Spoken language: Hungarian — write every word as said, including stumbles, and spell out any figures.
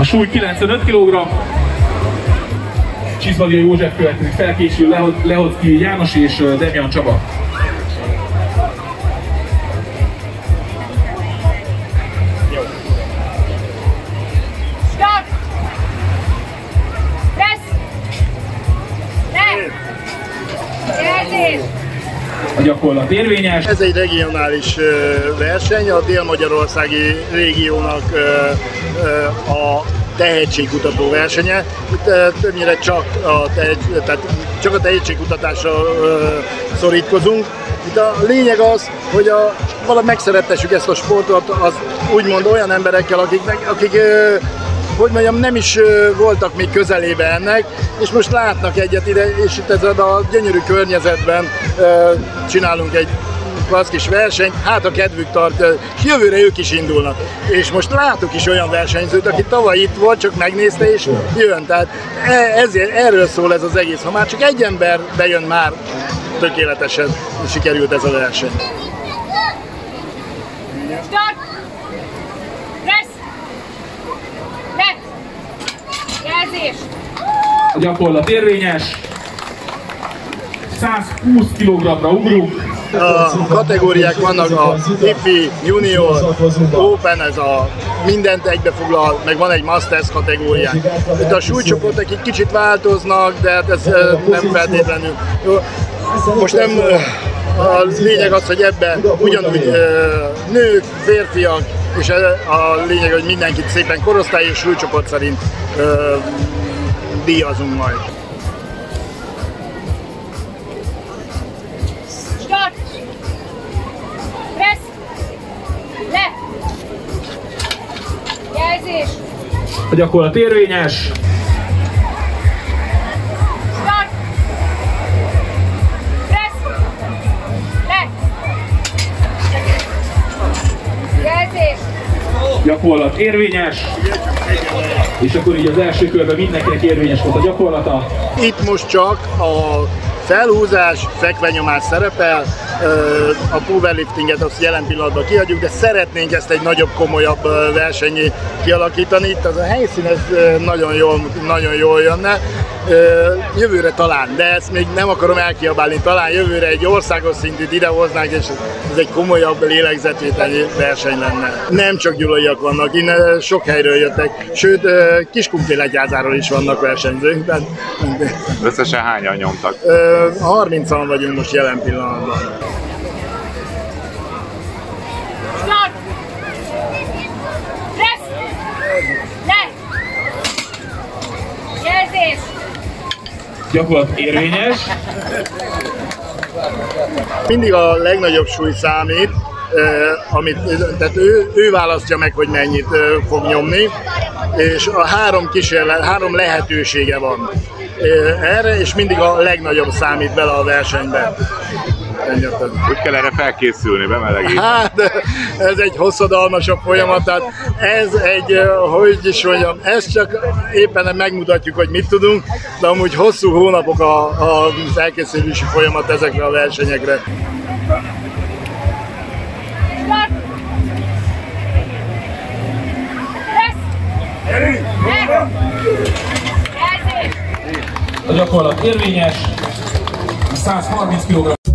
A súly kilencvenöt kilogramm. Csizmadia József következik, felkészül Lehoczky János és Demjan Csaba. Start! Press! Le! Jelzés! A gyakorlat érvényes. Ez egy regionális verseny, a dél-magyarországi régiónak a tehetségkutató versenye. Itt többnyire csak a, tehetség, tehát csak a tehetségkutatásra szorítkozunk. Itt a lényeg az, hogy a, valahogy megszerettessük ezt a sportot az úgymond olyan emberekkel, akiknek, akik hogy mondjam, nem is voltak még közelébe ennek, és most látnak egyet ide, és itt ezzel a gyönyörű környezetben csinálunk egy klassz kis versenyt, hát a kedvük tart, és jövőre ők is indulnak. És most látok is olyan versenyzőt, aki tavaly itt volt, csak megnézte és jön. Tehát ezért, erről szól ez az egész. Ha már csak egy ember bejön, már tökéletesen sikerült ez a verseny. Start! Press! Le! Jelzés! A gyakorlat érvényes. százhúsz kilogrammra ugrunk. A kategóriák vannak, a ifi, junior, open, ez a mindent egybefoglal, meg van egy masters kategóriák. Itt a súlycsoportok egy kicsit változnak, de hát ez nem feltétlenül jó. Most nem, a lényeg az, hogy ebben ugyanúgy nők, férfiak, és a lényeg, hogy mindenkit szépen korosztály és súlycsoport szerint díjazunk majd. Start! Press! Le! Jelzés! A gyakorlat érvényes. Start! Press! Le! Jelzés! Gyakorlat érvényes. És akkor így az első körben mindenkinek érvényes volt a gyakorlata. Itt most csak a felhúzás, fekvenyomás szerepel, a powerliftinget azt jelen pillanatban kiadjuk, de szeretnénk ezt egy nagyobb, komolyabb versenyé kialakítani. Itt az a helyszín ez nagyon jól, nagyon jól jönne. Jövőre talán, de ezt még nem akarom elkiabálni, talán jövőre egy országos szintűt idehoznánk, és ez egy komolyabb lélegzetvételi verseny lenne. Nem csak gyulaiak vannak, innen sok helyről jöttek, sőt Kiskunfélegyházáról is vannak versenyzők. Összesen hányan nyomtak? harmincan vagyunk most jelen pillanatban. Start! Press! Le! Jelzés! Gyakorlat érvényes. Mindig a legnagyobb súly számít, amit, tehát ő, ő választja meg, hogy mennyit fog nyomni, és a három kísérlet, három lehetősége van erre, és mindig a legnagyobb számít bele a versenybe. Hogy kell erre felkészülni, bemelegíteni? Hát, ez egy hosszadalmasabb folyamat, tehát ez egy, hogy is mondjam, ez csak éppen megmutatjuk, hogy mit tudunk, de amúgy hosszú hónapok a, a felkészülési folyamat ezekre a versenyekre. Start! Press! Le! Jelzés! A gyakorlat érvényes. százharminc kilogramm.